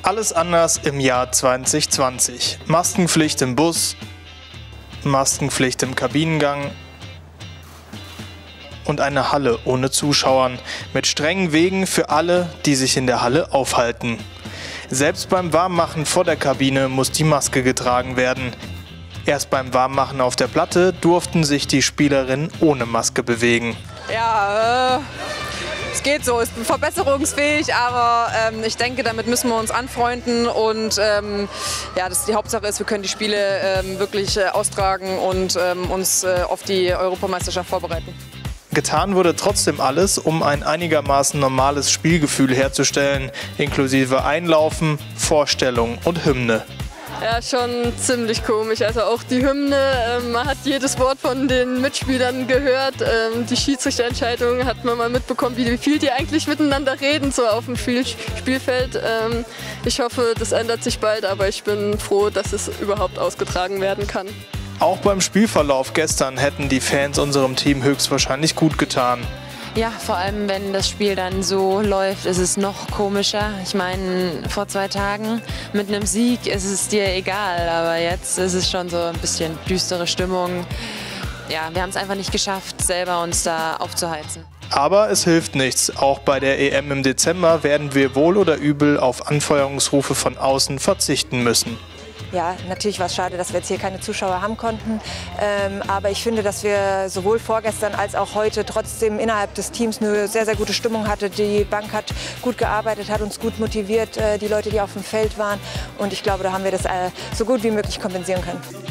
Alles anders im Jahr 2020. Maskenpflicht im Bus, Maskenpflicht im Kabinengang und eine Halle ohne Zuschauern mit strengen Wegen für alle, die sich in der Halle aufhalten. Selbst beim Warmmachen vor der Kabine muss die Maske getragen werden. Erst beim Warmmachen auf der Platte durften sich die Spielerinnen ohne Maske bewegen. Ja, es geht so, ist verbesserungsfähig, aber ich denke, damit müssen wir uns anfreunden und die Hauptsache ist, wir können die Spiele wirklich austragen und uns auf die Europameisterschaft vorbereiten. Getan wurde trotzdem alles, um ein einigermaßen normales Spielgefühl herzustellen, inklusive Einlaufen, Vorstellung und Hymne. Ja, schon ziemlich komisch. Also auch die Hymne, man hat jedes Wort von den Mitspielern gehört. Die Schiedsrichterentscheidung hat man mal mitbekommen, wie viel die eigentlich miteinander reden, so auf dem Spielfeld. Ich hoffe, das ändert sich bald, aber ich bin froh, dass es überhaupt ausgetragen werden kann. Auch beim Spielverlauf gestern hätten die Fans unserem Team höchstwahrscheinlich gut getan. Ja, vor allem wenn das Spiel dann so läuft, ist es noch komischer. Ich meine, vor 2 Tagen mit einem Sieg ist es dir egal, aber jetzt ist es schon so ein bisschen düstere Stimmung. Ja, wir haben es einfach nicht geschafft, selber uns da aufzuheizen. Aber es hilft nichts. Auch bei der EM im Dezember werden wir wohl oder übel auf Anfeuerungsrufe von außen verzichten müssen. Ja, natürlich war es schade, dass wir jetzt hier keine Zuschauer haben konnten. Aber ich finde, dass wir sowohl vorgestern als auch heute trotzdem innerhalb des Teams eine sehr, sehr gute Stimmung hatten. Die Bank hat gut gearbeitet, hat uns gut motiviert, die Leute, die auf dem Feld waren. Und ich glaube, da haben wir das so gut wie möglich kompensieren können.